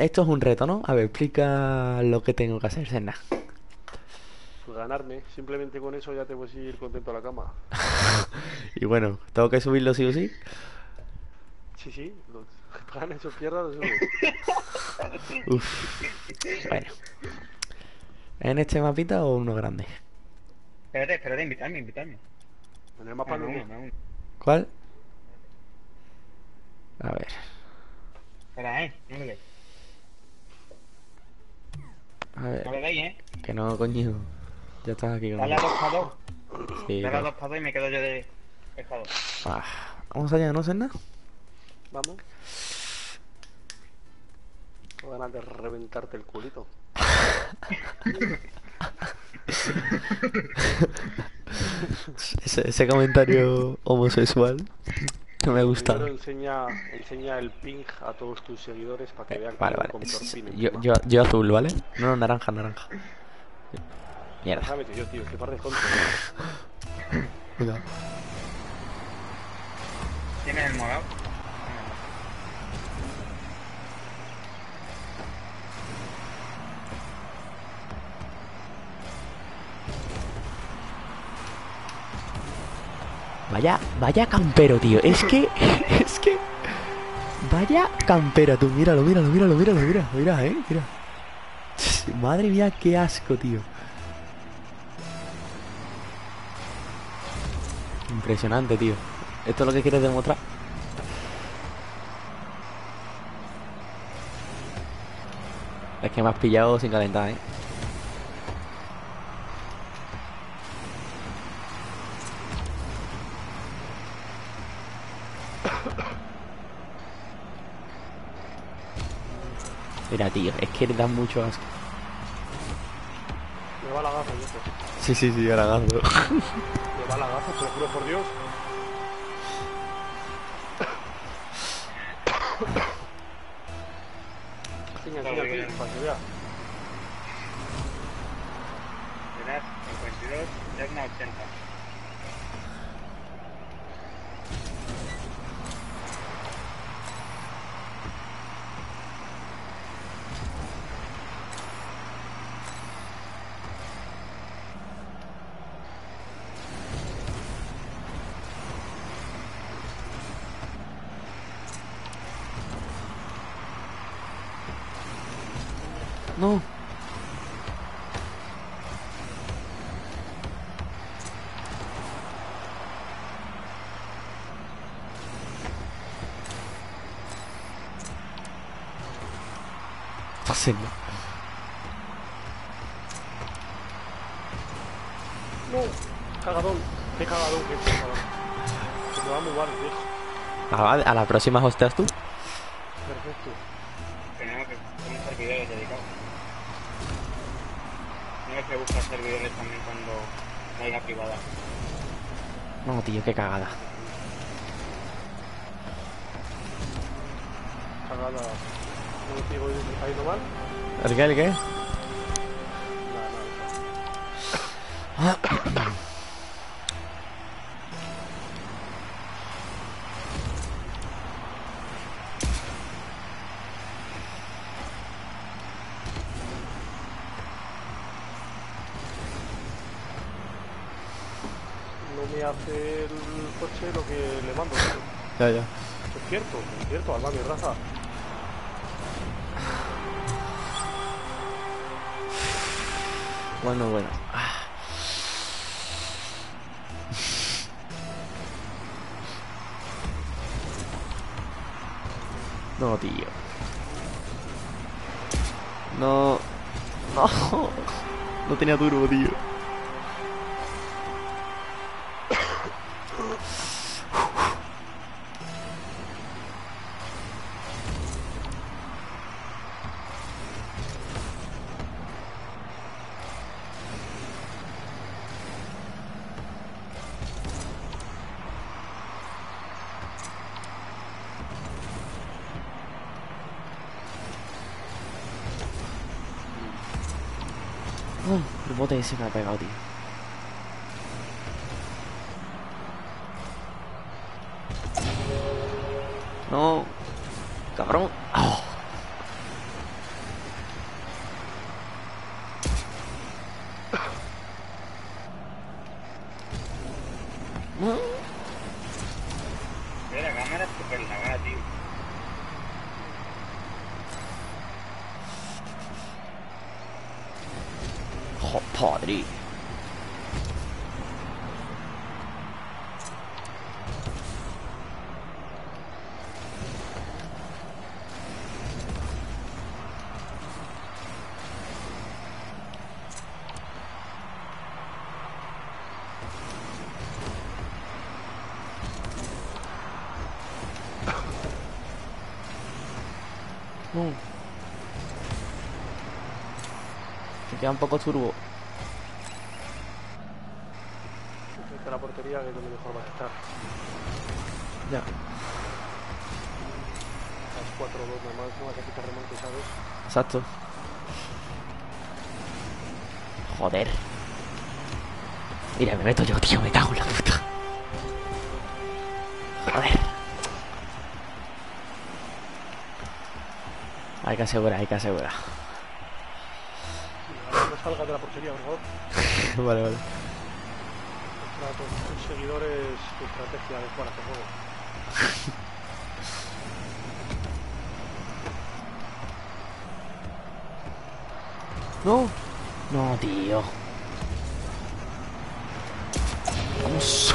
Esto es un reto, ¿no? A ver, explica lo que tengo que hacer, Senna. Pues ganarme, simplemente con eso ya te puedes ir contento a la cama. Y bueno, tengo que subirlo sí o sí. Sí, sí, ganes o pierdas, lo subes. Uf. Bueno, ¿en este mapita o uno grande? Espérate, invitarme. ¿En el mapa No, me nuevo? uno, me uno. ¿Cuál? A ver, Espera, no le deis. a No ver. le deis, Que no, coño. Ya estás aquí Dale conmigo. a 2 para 2. Sí, Dale a pero... 2 para 2 y me quedo yo de pescador. Ah, vamos allá, ¿no, Senna? Vamos. Tengo ganas de reventarte el culito. Ese comentario homosexual no me ha Primero gustado. enseña el ping a todos tus seguidores para que vean Vale, cómo me vale. contorpino Yo, encima. yo, yo azul, ¿vale? No, no, naranja, naranja. Mierda. Déjame yo, tío, que par de tonto. Cuidado. ¿Tienes el morado? Vaya campero, tío. Es que, es que, vaya campera, tú. Míralo, mira, mira. Madre mía, qué asco, tío. Impresionante, tío. ¿Esto es lo que quieres demostrar? Es que me has pillado sin calentar, ¿eh? Mira, tío, es que le das mucho asco. Me va la gafa, yo. Sí, ahora gasto. Me va la gafa, te lo juro por Dios. Enseña el ping, para que veas. Verás, 52, ya es una 80. No. Pásenlo. No, cagadón. Qué cagadón que es, cabrón. Se me va muy mal, tío. A la próxima hosteas tú. Perfecto. Tenemos que poner servidores dedicados. Tienes que buscar servidores también cuando vaya privada. No, tío, qué cagada. Cagada. ¿No me sigo yendo mal? ¿El qué, el qué? Nada, nada. No me hace el coche lo que le mando, tío. Ya. Es cierto, alma mi raza. Bueno. No, tío. No. No. No tenía turbo, tío. El bote ese me ha pegado, tío. No. Cabrón. Oh. Padre. No. Se queda un poco turbo. Frente a la portería, que es donde mejor vas a estar. Ya. Las 4-2 normal, no vas a quitar remonte, ¿sabes? Exacto. Joder. Mira, me meto yo, tío. Me cago en la puta. Joder. Hay que asegurar, hay que asegurar. Ahora no salgas de la portería, por favor. Vale, vale. Para tus seguidores, tu estrategia de jugar a este juego. No. No, tío. Vamos.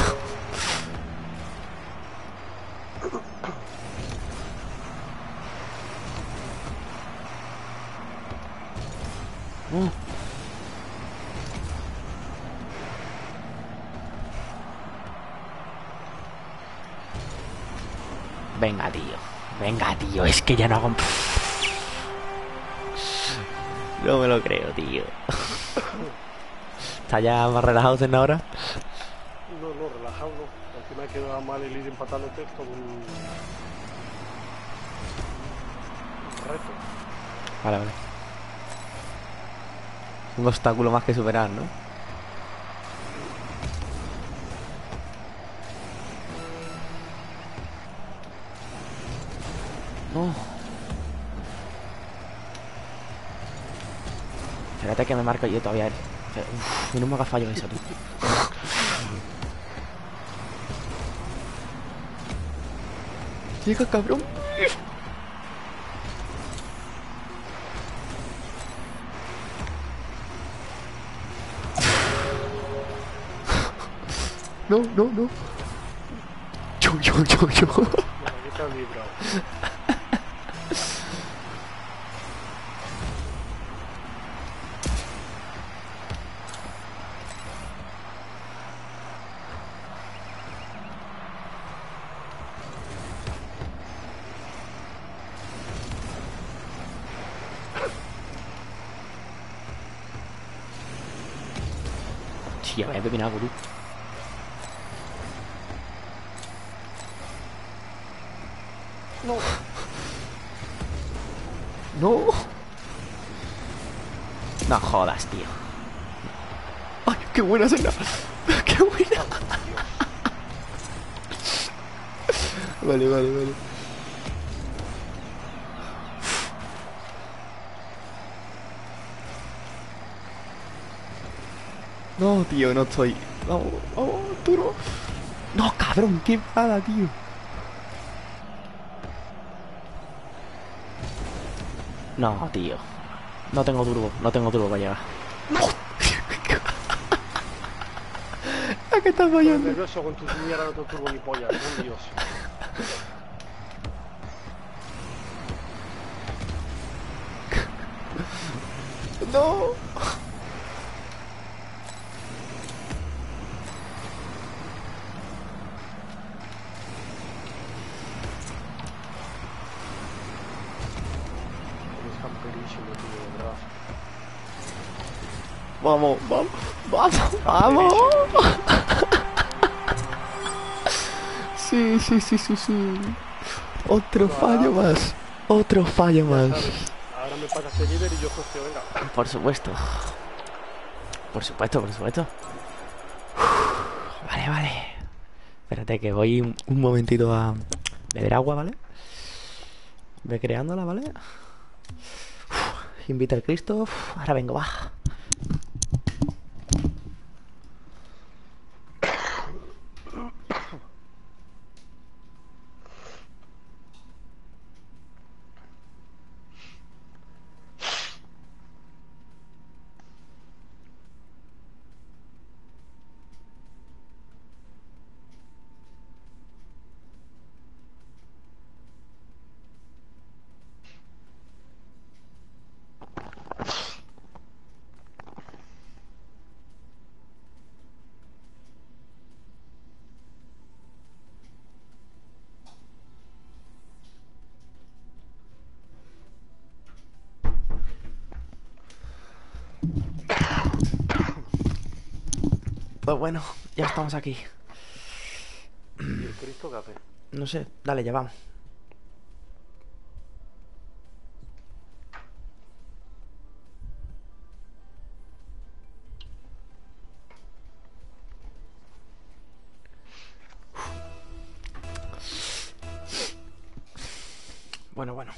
No. Venga, tío. Venga, tío. Es que ya no hago... No me lo creo, tío. ¿Está ya más relajado en ahora? No, relajado no. Encima hay que quedar mal el ir empatándote, es todo un reto. Vale, vale. Un obstáculo más que superar, ¿no? No. Espérate que me marco yo todavía. Uf, y no me haga fallo eso, tío. Llega, cabrón. No, no, no. Yo. Bueno, aquí te has librado. Tía, vaya pepinaco, tú. No, No. No jodas, tío. ¡Ay, qué buena cena! ¡Qué buena! Vale, vale, vale. No, tío, no estoy. Vamos, vamos, Arturo. No, cabrón, qué enfada, tío. No, tío. No tengo turbo para llegar. ¡No! ¿A qué estás estoy fallando? nervioso con tus mierdas, no te turbo ni pollas, son Dios. No. Eres camperísimo, tío, de verdad. Vamos, vamos, vamos, vamos. Sí, sí, sí, sí, sí. Otro fallo más. Otro fallo Ya más. sabes, ahora me pasas el líder y yo hosteo, venga. Por supuesto. Por supuesto, por supuesto. Vale, vale. Espérate que voy un momentito a beber agua, ¿vale? Ve creándola, ¿vale? Invita al Cristo. Ahora vengo, va. Pues bueno, ya estamos aquí. ¿Y el Cristo qué hace? No sé, dale, ya vamos. Bueno, bueno.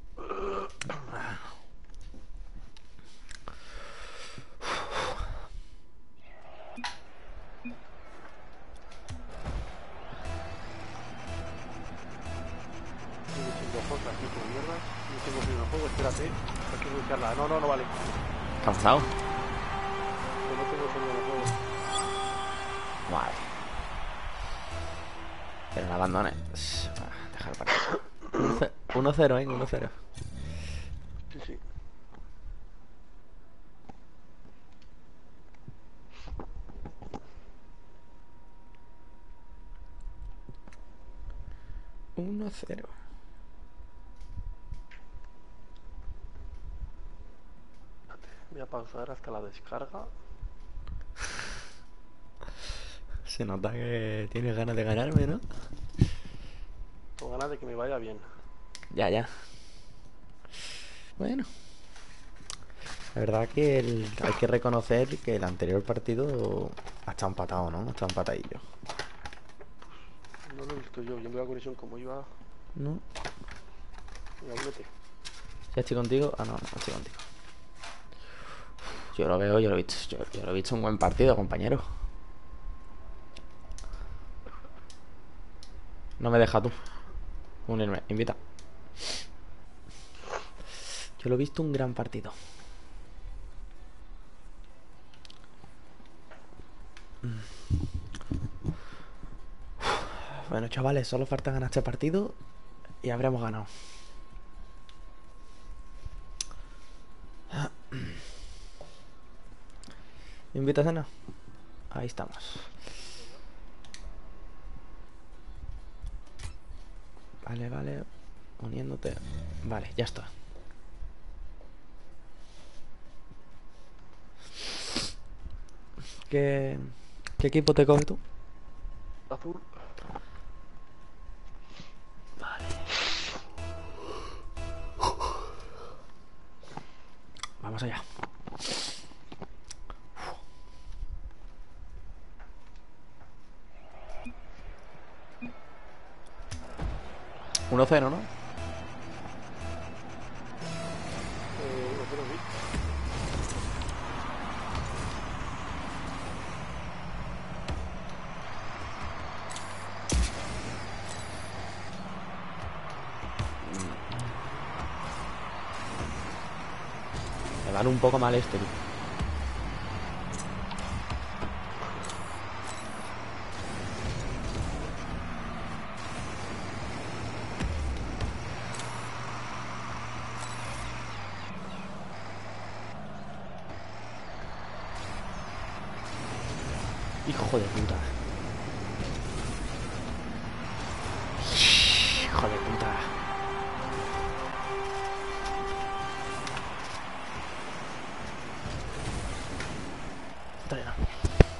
Estoy diciendo cosas aquí con mierda. No tengo primer juego, espérate. Hay que iniciarla. No, no, no vale. ¿Qué ha pasado? Que no tengo primer juego. Vale. Pero no abandones. Dejar para 1-0, 1-0. Sí, sí. Uno cero. Voy a pausar hasta la descarga. Se nota que tienes ganas de ganarme, ¿no? Con ganas de que me vaya bien. Ya, ya. Bueno. La verdad que hay que reconocer que el anterior partido ha estado empatado, ¿no? Ha estado empatadillo. No lo he visto yo. Viendo la conexión como iba. ¿No? Mira, únete. ¿Ya estoy contigo? Ah, no, no estoy contigo. Yo lo veo, yo lo he visto. Yo lo he visto un buen partido, compañero. No me deja tú unirme, invita. Yo lo he visto un gran partido. Bueno, chavales, solo falta ganar este partido y habremos ganado. ¿Me invitas a cenar? Ahí estamos. Vale, vale. Uniéndote. Vale, ya está. ¿Qué equipo te coges tú? Azul. Vale. Vamos allá. 1-0, ¿no? No sé lo vi. Me vale un poco mal este, tío. Hijo de puta. Hijo de puta. Todavía no.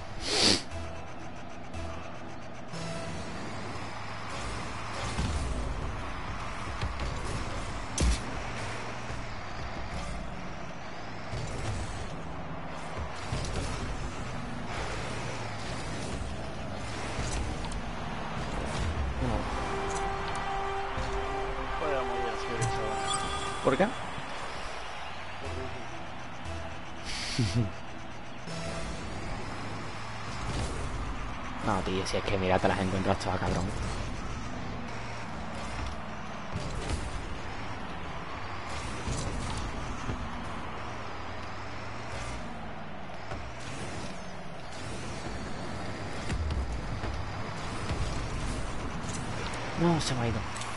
Vaya molla, si eres chaval. ¿Por qué? No, tío, si es que mira, te las encuentras todas, cabrón. No, se me ha ido.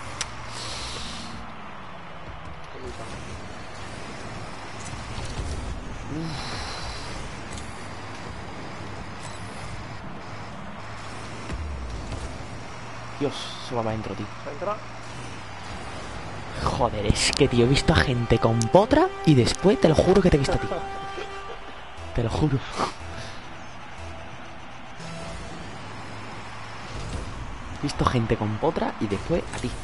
Dios, se va para adentro, tío. ¿Se entra? Joder, es que, tío, he visto a gente con potra y después te lo juro que te he visto a ti. Te lo juro. visto gente con potra y después a ti.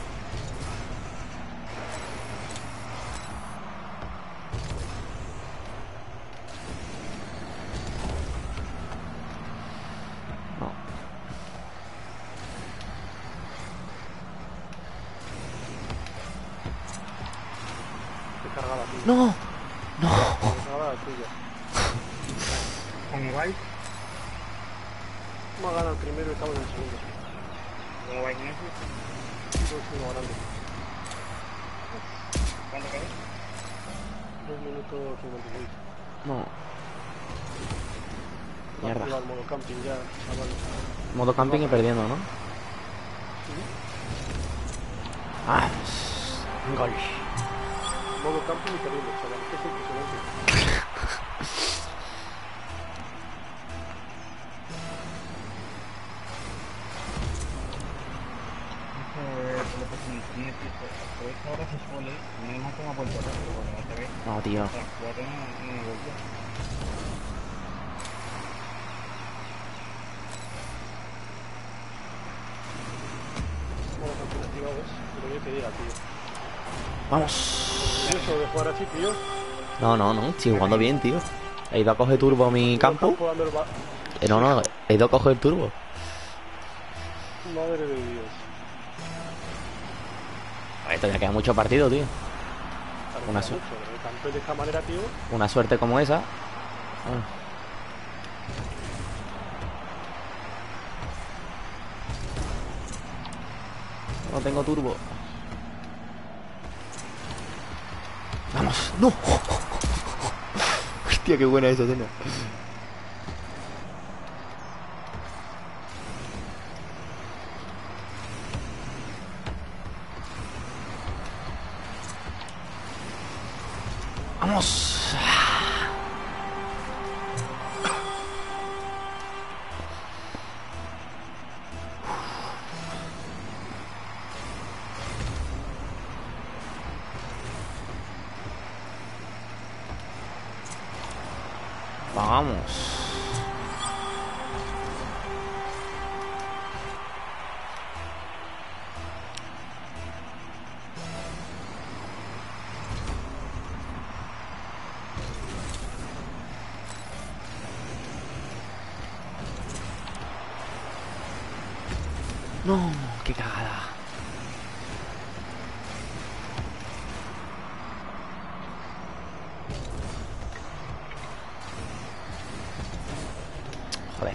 No. Te carga la tuya. ¡No! ¡No! Te carga la tuya. ¿Cómo vais? Hemos ganado el primero y estamos en el segundo. ¿Cómo vais en eso? Todos uno ganando. ¿Cuánto quedáis? 2 minutos 56. No. Va Mierda. al modo camping ya, chavales. Modo camping y perdiendo, ¿no? Sí. Ah, gol. Modo camping y perdiendo, chavales. Que es impresionante. Ahora se suele, no es más como Puerto Rico, porque no se ve. No, tío. Las 4 no me volvió. Modo camping activado es. Pero yo te diga, tío. Vamos. ¿Y eso de jugar así, tío? No, no, no. Estoy jugando bien, tío. He ido a coger turbo a mi campo. Dando el No, no. He ido a coger turbo. Madre de Dios. Esto ya queda mucho partido, tío. Tarda Una mucho. El campeón de esta manera, tío. Una suerte como esa. Ah. No tengo turbo. Vamos. ¡No! Hostia, qué buena esa escena. Vamos. Vamos. No, qué cagada. Joder.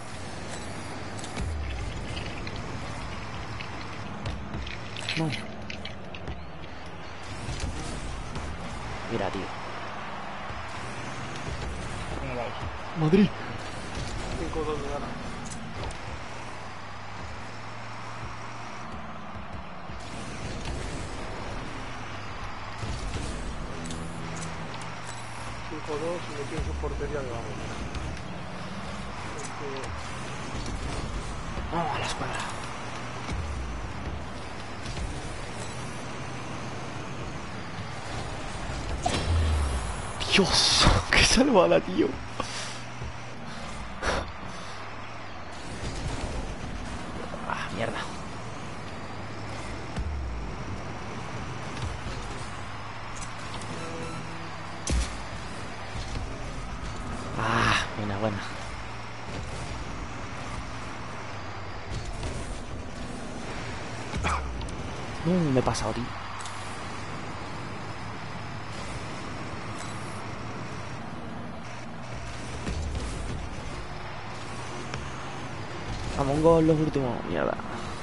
No. Mira, tío. ¿Cómo vais? Madrid. 5-2 de gana. Y metió en su portería de vamos. Vamos a la escuadra. Dios, qué salvada, tío. Ah, mierda. Ah, buena, buena. No, me he pasado, tío. Vamos, un gol los últimos. Mierda.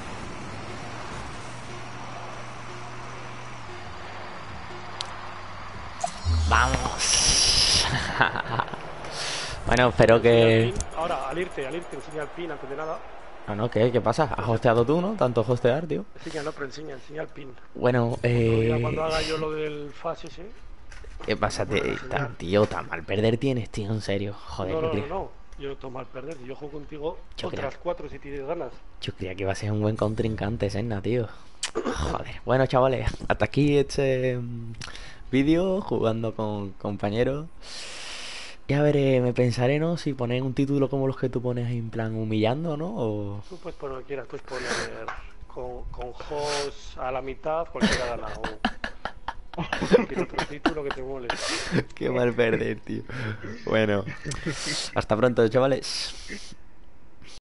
Vamos. Bueno, espero que... Ahora, al irte, enseña el pin antes de nada. No, no, ¿qué pasa? ¿Has hosteado tú, no? Tanto hostear, tío. Enseña, no, pero enseña el pin. Bueno, Ya cuando haga yo lo del fast ese. ¿Qué pasa, tío? Tan mal perder tienes, tío, en serio. Joder, No. Yo tomo al perder. Yo juego contigo Yo otras creo- 4 si tienes ganas. Yo creía que iba a ser un buen contrincante, Senna, tío. Joder. Bueno, chavales, hasta aquí este vídeo jugando con compañeros. Ya veré, me pensaré, ¿no? Si ponen un título como los que tú pones en plan humillando, ¿no? O... Tú puedes poner lo que quieras, puedes poner con Jos a la mitad, cualquiera gana. O cualquier otro título que te mole. Qué mal perder, tío. Bueno, hasta pronto, chavales.